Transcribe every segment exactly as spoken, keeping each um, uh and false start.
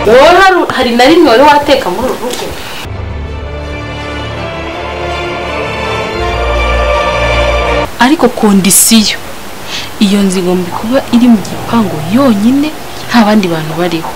wowe hari na rimwe wari wateka muri uru rugo? Ariko kondisiyo iyo nzu igomba kuba iri mu gipangu yonyine nta bandi bantu bariho.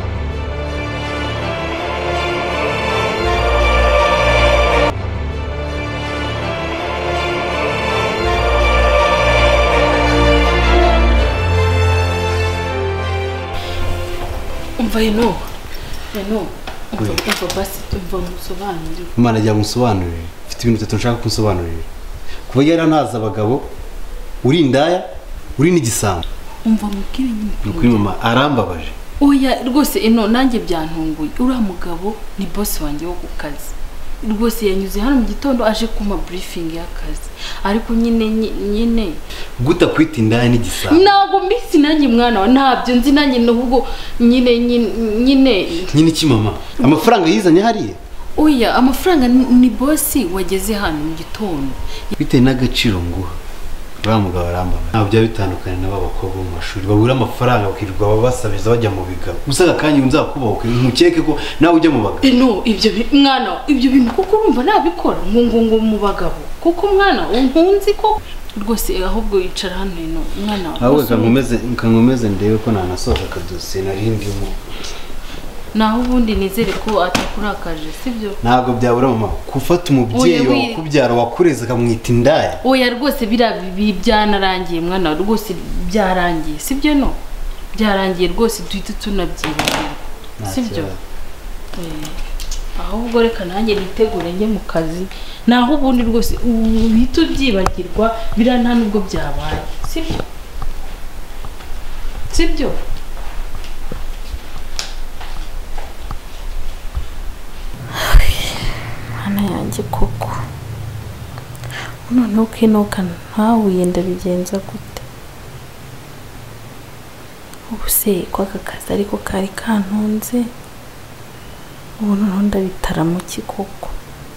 Umva ino ino umva basi umva musobanurire. Imana ajya musobanurire. Mfite ibintu bitatu nshaka kunsobanurira. Kuba yari ntaza abagabo uri indaya uri n'igisambo. Umva mubwire nyine. Nukuri mama arambabaje. Oya rwose ino nanjye byantunguye. Uriya mugabo ni boss wanjye wo ku kazi. Rwose yanyuze hano mu gitondo aje kuma briefing y'akazi. Ariko nyine nyine guta kwita indaya n'igisambo. Nago mbisi nanjye mwana wa ntabyo nzi nanjye n'ubwo nyine nyine nyine ki mama amafaranga yizanye hariye. Oya amafaranga ni boss wageze hano mu gitondo. Bite n'agaciro nguha. Ba mugabo aramba. Ntabwo bya bitandukanye n'aba bakobwa mu mashuri babura amafaranga bakirirwa babasabiza bajya mu bigabo. Gusa kandi nzakubaho nkukeke ko nawe ujya mu bagabo. No ibyo mwana ibyo bintu kuko urumva nabikora ngo ngo ngo mu bagabo. Kuko mwana unkunzi ko rwose ahubwo yicara hano ino mwana. Ahubwo kankomeze kankomeze ndebe ko nanasoza kadose narindimo. Naho ubundi nizere ko atakurakaje sibyo? Ntabwo byabura mama kufata umubyeyi wakubyara wakureze akamwita indaya. Oya rwose birabi byanarangiye mwana rwose byarangiye sibyo no? Byarangiye rwose duhita tunabyibagirwa sibyo? Eh ahubwo reka nanjye nitegure njye mu kazi. Naho ubundi rwose uhita ubyibagirwa bira nta nubwo byabaye sibyo? Sibyo? Ana yanjye koko none ukinoka ntawe yenda bigenza gute? Ubuse kwa kakazi ariko kari kantunze ubu noneho ndabitara mu kikoko.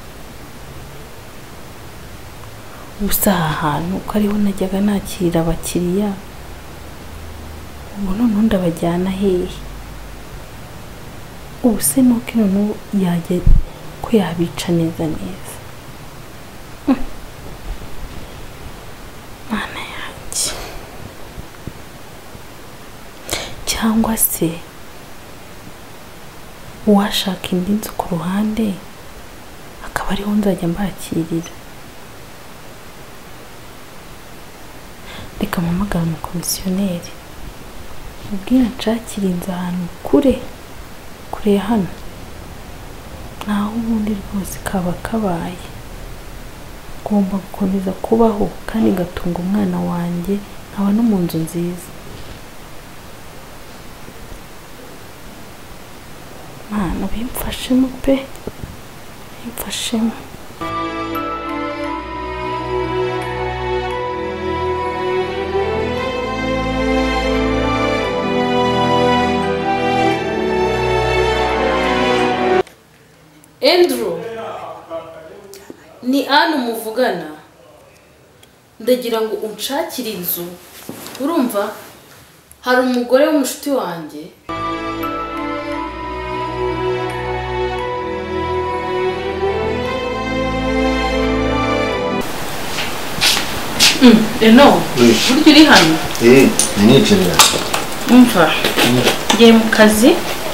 Ubusa ahantu ko ariho najyaga nakirira abakiriya ubu noneho ndabajyana hehe? Ubuse nuko noneho yajya ko yabica neza neza. Mana yanjye cyangwa se uwashaka indi nzu ku ruhande akaba ariho nzajya mbakirira. Reka mpamagara umukomisiyoneri ubwira nshakira inzu ahantu kure kure ya hano. Naho ubundi rwose kaba kabaye ngomba gukomeza kubaho kandi ngatunga umwana wanjye nkaba no mu nzu nziza. Mana bimfashemo pe bimfashemo. Andrew ni anu muvugana ndagira ngo unshakire inzu urumva hari umugore w'umushuti wanjye mm eno buryo uri hano eh niyicarira umva ngiye mu kazi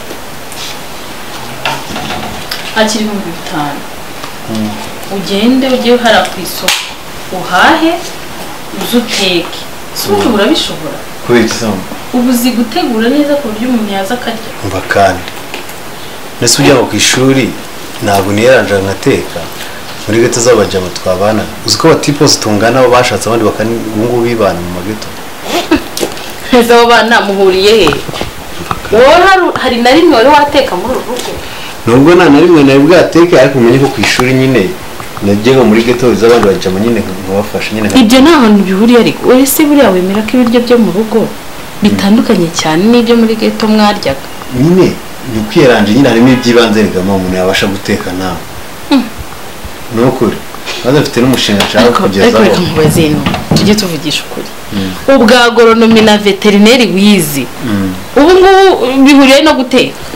akiri mu bitanu. Ugende ugiye hara ku isoko uhahe uzuteke. Suko urabishobora? Kwiki sama. Ubuzi gutegura neza ku buryo umuntu yaza akarya. Umva kandi. Nese ujya ku ishuri ntabwo niyaranje ngateka. Muri gato z'abajama twabana. Uziko batipos tungana abo bashatse abandi bakani ubungu bibana mu mageto. Ezo bana muhuriye he? Wowe hari na rimwe wari wateka muri uru rugo? Nubwo nta na rimwe nari bwateke ariko umenye ko ku ishuri nyine najyaga muri geto z'abandi bajama nyine nkabafasha nyine. Ibyo nta hantu bihuriye ariko wowe se buriya wemera ko ibiryo byo mu rugo bitandukanye cyane n'ibyo muri geto mwaryaga? Nyine ni kwiranje nyine harimo ibyibanze rigama umuntu yabasha guteka nawe. Nukuri baza mfite n'umushinga nshaka kugezaho. Ariko nkubazino tujye tuvugisha ukuri. Ubwa agronomy na veterinary wizi. Ubu ngubu bihuriye no guteka.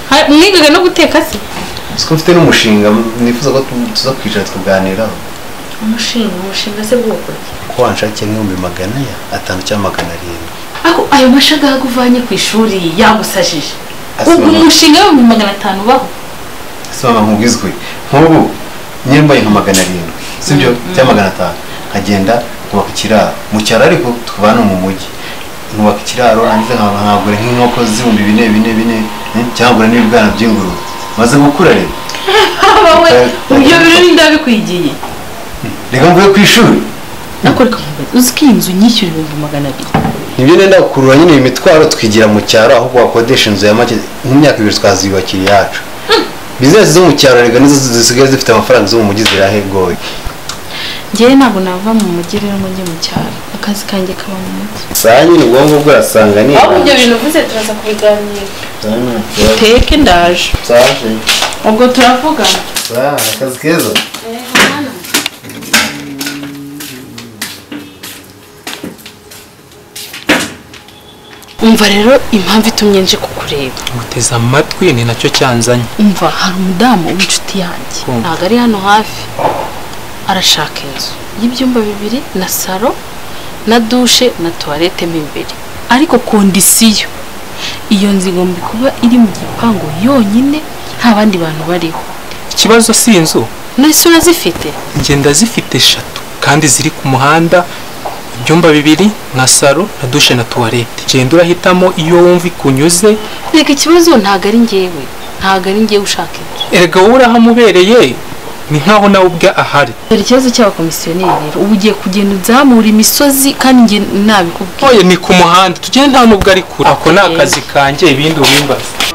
mwigaga no guteka se siko mfite n'umushinga nifuza ko tuza kwicara tukaganiraho umushinga umushinga se bwoko ko wanshakiye nk'ibihumbi magana ya atanu cyangwa magana arindwi aho ayo mashagaga uvanye ku ishuri yagusajije ubwo umushinga w'ibihumbi magana atanu baho soma nkubwizwe nk'ubu nyembaye nka magana arindwi sibyo cyangwa magana atanu nkagenda nkubaka ikiraro mu cyaro ariko tukabana mu mujyi nkubaka ikiraro hanze nkagura nk'inkoko z'ibihumbi bine bine bine cyangwa n'ibibwana by'ingurube maze gukura rero ibyo birori ndabikwigiye reka mvuye ku ishuri nako reka mvuye uzi ko inzu nyishyura ibihumbi magana abiri nibyo nenda gukurura nyine imitwaro twigira mu cyaro aho wakodesha inzu ya make nk'imyaka ibiri twaziyubakira iyacu bizinesi zo mu cyaro reka nizo zisigaye zifite amafaranga zo mu mujyi zirahegoye ngewe ntabwo nava mu mujyi rero ngo njye mu cyaro akazi kanjye kaba mu mujyi saa nyine ubwonko bwasanga ni aho ibyo bintu uvuze turaza kubiganira teke ndaje saje ubwo turavugana saa akazi keza umva rero impamvu itumye nje kukureba muteze amatwi ni nacyo cyanzanye umva hari umudamu w'inshuti yanjye ntabwo ari hano hafi arashaka inzu y'ibyumba bibiri na salo na dushe na tuwarete mo imbere ariko kondisiyo iyo nzu igomba kuba iri mu gipangu yonyine nta bandi bantu bariho ikibazo si inzu nese urazifite ngenda zifite eshatu kandi ziri ku muhanda ibyumba bibiri na salo na dushe na tuwarete genda urahitamo iyo wumva ikunyuze reka ikibazo ntabwo ari ngewe ntabwo ari ngewe ushaka inzu erega wowe urahamubereye ni nkaho nawe ubwe ahari dore ikibazo cy'abakomisiyoneri rero ubu ugiye kugenda uzamura imisozi kandi njye nabikubwiye oye ni ku muhanda tugende nta nubwo ari kure ako ni akazi kanjye ibindi ubimbaza